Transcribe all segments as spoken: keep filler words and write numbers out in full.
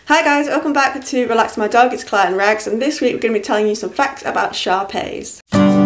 Hi guys, welcome back to Relax My Dog. It's Claire and Rex, and this week we're going to be telling you some facts about Shar Peis.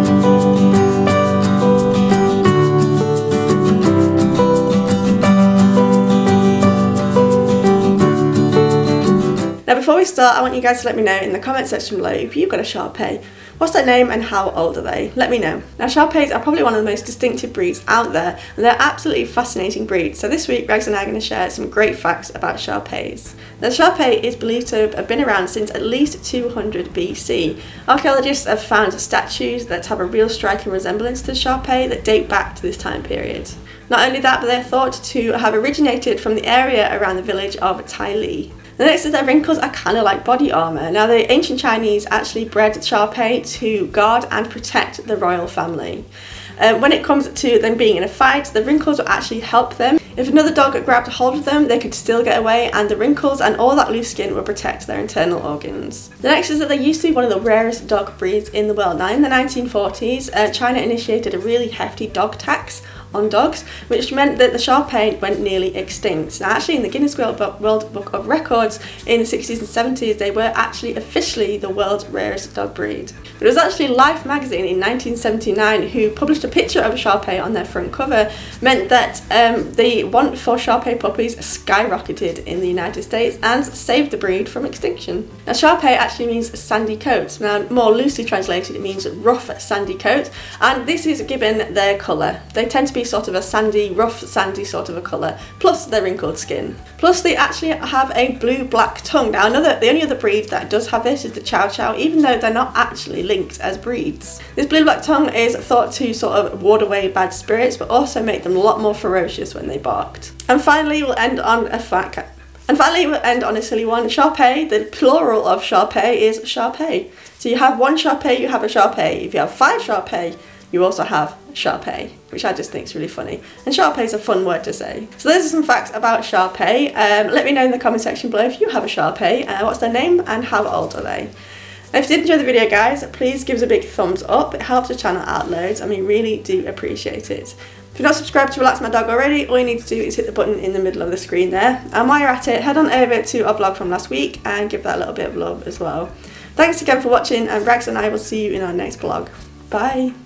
Now before we start, I want you guys to let me know in the comment section below if you've got a Shar Pei. What's their name and how old are they? Let me know. Now Shar Peis are probably one of the most distinctive breeds out there, and they're absolutely fascinating breeds. So this week Rex and I are going to share some great facts about Shar Peis. Now Shar Pei is believed to have been around since at least two hundred B C. Archaeologists have found statues that have a real striking resemblance to Shar Pei that date back to this time period. Not only that, but they're thought to have originated from the area around the village of Tai Li. The next is their wrinkles are kind of like body armour. Now the ancient Chinese actually bred Shar Pei to guard and protect the royal family. Uh, when it comes to them being in a fight, the wrinkles will actually help them. If another dog grabbed hold of them, they could still get away, and the wrinkles and all that loose skin will protect their internal organs. The next is that they used to be one of the rarest dog breeds in the world. Now in the nineteen forties, uh, China initiated a really hefty dog tax on dogs, which meant that the Shar Pei went nearly extinct. Now actually in the Guinness World Book of Records in the sixties and seventies, they were actually officially the world's rarest dog breed. But it was actually Life magazine in nineteen seventy-nine who published a picture of a Shar Pei on their front cover, meant that um, the want for Shar Pei puppies skyrocketed in the United States and saved the breed from extinction. Now Shar Pei actually means sandy coat. Now more loosely translated it means rough sandy coat, and this is given their colour. They tend to be sort of a sandy, rough sandy sort of a colour, plus their wrinkled skin. Plus they actually have a blue-black tongue. Now another, the only other breed that does have this is the Chow Chow, even though they're not actually linked as breeds. This blue-black tongue is thought to sort of ward away bad spirits, but also make them a lot more ferocious when they barked. And finally we'll end on a fact. And finally we'll end on a silly one. Shar Pei, the plural of Shar Pei is Shar Pei. So you have one Shar Pei, you have a Shar Pei. If you have five Shar Pei, you also have Shar Pei, which I just think is really funny. And Shar Pei is a fun word to say. So those are some facts about Shar Pei. Um, let me know in the comment section below if you have a Shar Pei, uh, what's their name and how old are they. And if you did enjoy the video guys, please give us a big thumbs up. It helps the channel out loads and we really do appreciate it. If you're not subscribed to Relax My Dog already, all you need to do is hit the button in the middle of the screen there. And while you're at it, head on over to our vlog from last week and give that a little bit of love as well. Thanks again for watching, and Rex and I will see you in our next vlog. Bye!